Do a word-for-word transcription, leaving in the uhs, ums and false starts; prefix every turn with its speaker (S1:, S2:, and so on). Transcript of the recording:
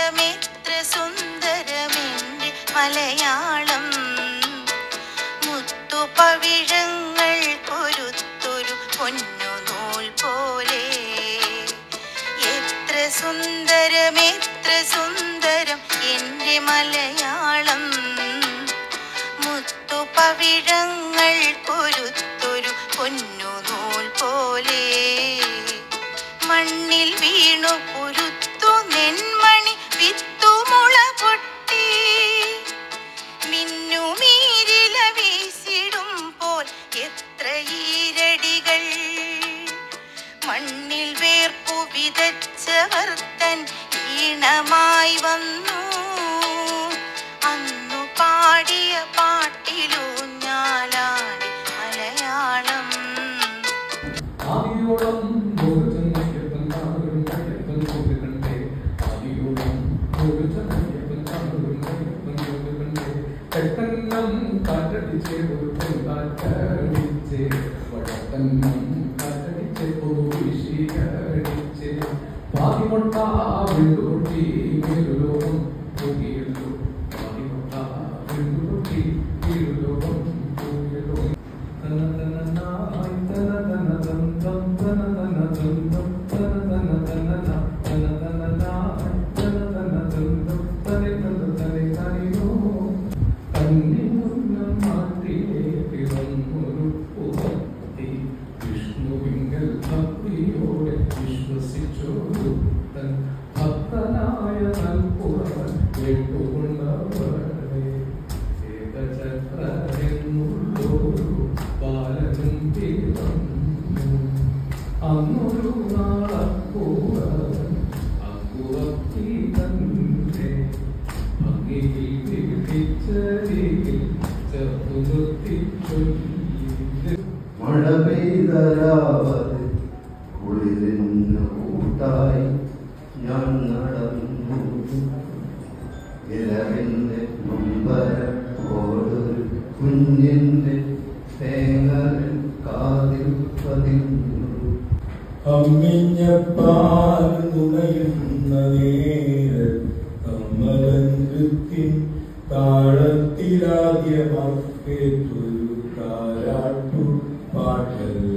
S1: സുന്ദരമെത്ര സുന്ദരമെന്റെ മലയാളം മുത്തുപവിഴങ്ങൾ കൊരുത്തൊരു പൊന്നുനൂൽ പോലെ എത്ര സുന്ദരമെത്ര സുന്ദരം എൻ്റെ മലയാളം മുത്തുപവിഴങ്ങൾ കൊരുത്തൊരു പൊന്നുനൂൽ പോലെ മണ്ണിൽ വീണു പൊരുത്തു നെന്മണി വിത്തുമുള പൊട്ടി മിന്നുമീരില വീശിടുമ്പോൾ എത്ര ഈരടികൾ മണ്ണിൽ വേർപ്പു വിതച്ചവർ തൻ ഈണമായി വന്നു അന്നു പാടിയ പാട്ടിലൂഞ്ഞാലാടി മലയാളം
S2: പെട്ടെന്നും കാറ്റടിച്ച് ഒരു കാറ്റടിച്ച് വടക്കന്നും കാറ്റടിച്ച് വീശിയടിച്ച് പാതിമൊട്ട വിണ്ടുകൊട്ടി വീരുലോകം തൂകിയല്ലോ പാതിമൊട്ട വിണ്ടുകൊട്ടി വീരുലോകം തൂകിയല്ലോ തന തന നായി തന തന തന്തം തന തന തന്തം തന തന തന തന തന നായി തന തന തന്തം തനെ തന തനെ തനിയോ കണ്ണിമുന്നം മാറ്റിയേ പിറന്നൊരു പുറത്തി വിഷ്ണുവിങ്കൽ ഭക്തിയോടെ വിശ്വസിച്ചോരു തൻ ഭക്തനായ നൽപുറവൻ കേട്ടുകൊണ്ടവരെ ഏകചക്ര എന്നുള്ളൊരു ബാലനും പിറന്നു അന്നൊരു നാളപ്പുറവൻ അക്കുറത്തി തന്നെ
S3: മഴ പെയ്തരാവത് കുളിരിന് കൂട്ടായി ഞാൻ നടന്നു ഇലവിന്റെ നൊമ്പരം ഓടൊരു കുഞ്ഞിന്റെ തേങ്ങൽ കാതിൽ പതിഞ്ഞു
S4: അമ്മിഞ്ഞപ്പാൽ നുണയുന്ന നേരം കമ്മലനൃത്തിൻ താളത്തിലാദ്യമാക്കേറ്റൊരു താരാട്ടു പാട്ടല്ല